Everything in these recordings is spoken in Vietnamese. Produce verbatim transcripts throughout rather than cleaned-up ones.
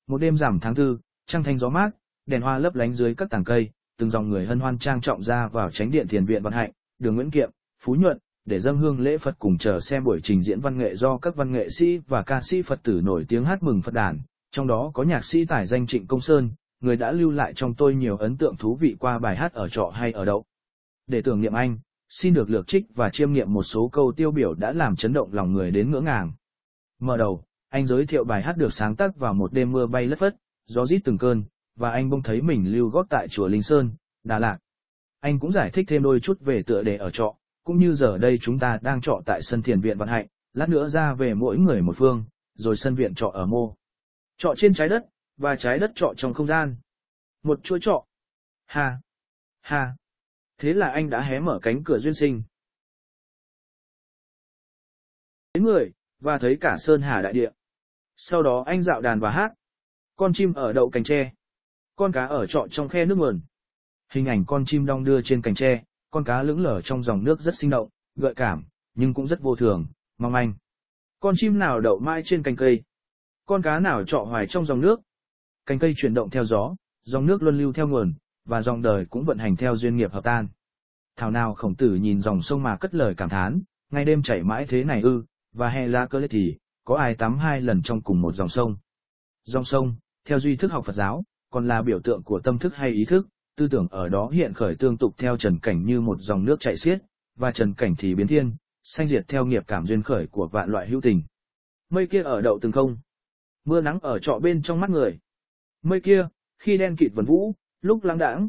Một đêm rằm tháng tư, trăng thanh gió mát, đèn hoa lấp lánh dưới các tàng cây, từng dòng người hân hoan trang trọng ra vào chánh điện thiền viện Văn Hạnh, đường Nguyễn Kiệm, Phú Nhuận, để dâng hương lễ Phật cùng chờ xem buổi trình diễn văn nghệ do các văn nghệ sĩ và ca sĩ Phật tử nổi tiếng hát mừng Phật đản, trong đó có nhạc sĩ tài danh Trịnh Công Sơn, người đã lưu lại trong tôi nhiều ấn tượng thú vị qua bài hát Ở Trọ hay Ở Đậu. Để tưởng niệm anh, xin được lược trích và chiêm nghiệm một số câu tiêu biểu đã làm chấn động lòng người đến ngỡ ngàng. Mở đầu, anh giới thiệu bài hát được sáng tác vào một đêm mưa bay lất phất, gió rít từng cơn, và anh bỗng thấy mình lưu gót tại chùa Linh Sơn, Đà Lạt. Anh cũng giải thích thêm đôi chút về tựa đề Ở Trọ, cũng như giờ đây chúng ta đang trọ tại sân thiền viện Văn Hạnh, lát nữa ra về mỗi người một phương, rồi sân viện trọ ở mô. Trọ trên trái đất, và trái đất trọ trong không gian. Một chuỗi trọ. Ha! Ha! Thế là anh đã hé mở cánh cửa duyên sinh. Đến người, và thấy cả sơn hà đại địa. Sau đó anh dạo đàn và hát. Con chim ở đậu cành tre. Con cá ở trọ trong khe nước nguồn. Hình ảnh con chim đong đưa trên cành tre, con cá lững lờ trong dòng nước rất sinh động, gợi cảm, nhưng cũng rất vô thường, mong manh. Con chim nào đậu mãi trên cành cây. Con cá nào trọ hoài trong dòng nước. Cành cây chuyển động theo gió, dòng nước luân lưu theo nguồn, và dòng đời cũng vận hành theo duyên nghiệp hợp tan. Thảo nào Khổng Tử nhìn dòng sông mà cất lời cảm thán, ngày đêm chảy mãi thế này ư, và hè ra cơ lết thì, có ai tắm hai lần trong cùng một dòng sông. Dòng sông, theo duy thức học Phật giáo, còn là biểu tượng của tâm thức hay ý thức, tư tưởng ở đó hiện khởi tương tục theo trần cảnh như một dòng nước chảy xiết, và trần cảnh thì biến thiên, sanh diệt theo nghiệp cảm duyên khởi của vạn loại hữu tình. Mây kia ở đậu từng không, mưa nắng ở trọ bên trong mắt người. Mây kia, khi đen kịt vần vũ, lúc lãng đãng,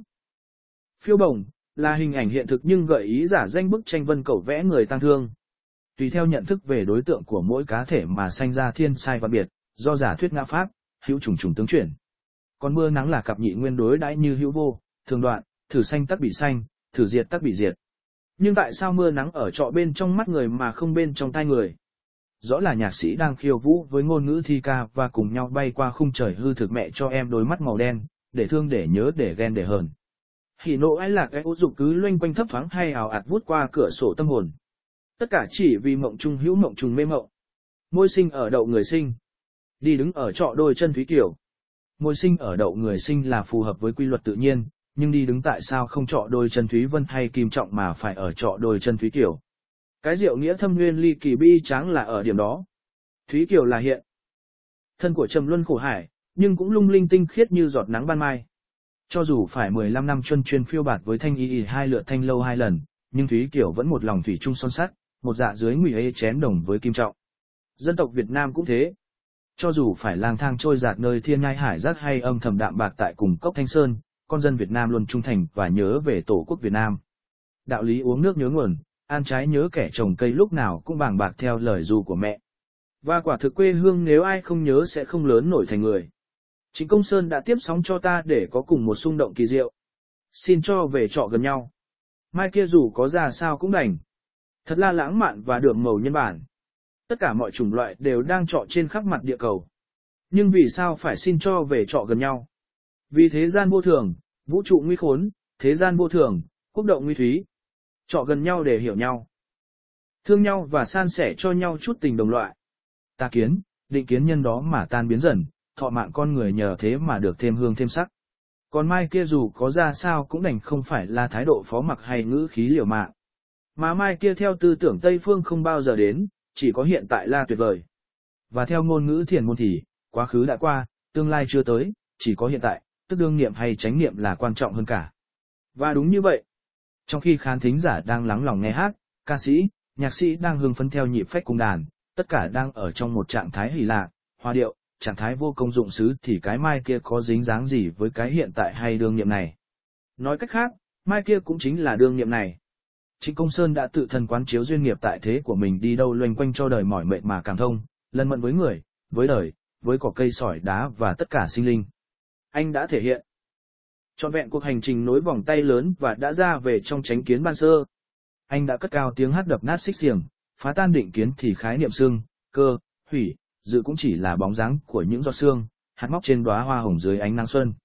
phiêu bồng, là hình ảnh hiện thực nhưng gợi ý giả danh bức tranh vân cẩu vẽ người tang thương. Tùy theo nhận thức về đối tượng của mỗi cá thể mà sanh ra thiên sai và biệt, do giả thuyết ngã pháp, hữu trùng trùng tướng chuyển. Còn mưa nắng là cặp nhị nguyên đối đãi như hữu vô, thường đoạn, thử sanh tắc bị sanh, thử diệt tắc bị diệt. Nhưng tại sao mưa nắng ở trọ bên trong mắt người mà không bên trong tai người? Rõ là nhạc sĩ đang khiêu vũ với ngôn ngữ thi ca và cùng nhau bay qua khung trời hư thực mẹ cho em đôi mắt màu đen, để thương để nhớ để ghen để hờn. Hỉ nộ ái lạc ái ố dục cứ loanh quanh thấp thoáng hay ảo ạt vút qua cửa sổ tâm hồn. Tất cả chỉ vì mộng trung hữu mộng trùng mê mộng. Môi sinh ở đậu người sinh. Đi đứng ở trọ đôi chân thúy kiểu. Môi sinh ở đậu người sinh là phù hợp với quy luật tự nhiên, nhưng đi đứng tại sao không trọ đôi chân thúy vân hay kim trọng mà phải ở trọ đôi chân thúy kiểu. Cái diệu nghĩa thâm nguyên ly kỳ bi tráng là ở điểm đó. Thúy kiều là hiện thân của trầm luân khổ hải, nhưng cũng lung linh tinh khiết như giọt nắng ban mai. Cho dù phải mười lăm năm chuân chuyên phiêu bạt với thanh y y hai lượt thanh lâu hai lần, nhưng Thúy Kiều vẫn một lòng thủy chung son sắt, một dạ dưới ngụy ê chém đồng với kim trọng. Dân tộc Việt Nam cũng thế. Cho dù phải lang thang trôi dạt nơi thiên nhai hải giác hay âm thầm đạm bạc tại cùng cốc Thanh Sơn, con dân Việt Nam luôn trung thành và nhớ về tổ quốc Việt Nam. Đạo lý uống nước nhớ nguồn, ăn trái nhớ kẻ trồng cây lúc nào cũng bàng bạc theo lời ru của mẹ. Và quả thực quê hương nếu ai không nhớ sẽ không lớn nổi thành người. Trịnh Công Sơn đã tiếp sóng cho ta để có cùng một xung động kỳ diệu. Xin cho về trọ gần nhau. Mai kia dù có ra sao cũng đành. Thật là lãng mạn và đượm màu nhân bản. Tất cả mọi chủng loại đều đang trọ trên khắp mặt địa cầu. Nhưng vì sao phải xin cho về trọ gần nhau? Vì thế gian vô thường, vũ trụ nguy khốn, thế gian vô thường, quốc độ nguy thúy. Trọ gần nhau để hiểu nhau. Thương nhau và san sẻ cho nhau chút tình đồng loại. Ta kiến, định kiến nhân đó mà tan biến dần, thọ mạng con người nhờ thế mà được thêm hương thêm sắc. Còn mai kia dù có ra sao cũng đành không phải là thái độ phó mặc hay ngữ khí liều mạng. Mà mai kia theo tư tưởng Tây Phương không bao giờ đến, chỉ có hiện tại là tuyệt vời. Và theo ngôn ngữ thiền môn thì, quá khứ đã qua, tương lai chưa tới, chỉ có hiện tại, tức đương niệm hay chánh niệm là quan trọng hơn cả. Và đúng như vậy. Trong khi khán thính giả đang lắng lòng nghe hát, ca sĩ, nhạc sĩ đang hưng phấn theo nhịp phách cung đàn, tất cả đang ở trong một trạng thái hỷ lạc, hòa điệu, trạng thái vô công dụng xứ thì cái mai kia có dính dáng gì với cái hiện tại hay đương niệm này. Nói cách khác, mai kia cũng chính là đương niệm này. Trịnh Công Sơn đã tự thân quán chiếu duyên nghiệp tại thế của mình đi đâu loanh quanh cho đời mỏi mệt mà cảm thông, lân mẫn với người, với đời, với cỏ cây sỏi đá và tất cả sinh linh. Anh đã thể hiện trọn vẹn cuộc hành trình nối vòng tay lớn và đã ra về trong chánh kiến ban sơ. Anh đã cất cao tiếng hát đập nát xích xiềng, phá tan định kiến thì khái niệm xương, cơ, hủy, dự cũng chỉ là bóng dáng của những giọt sương, hạt móc trên đóa hoa hồng dưới ánh nắng xuân.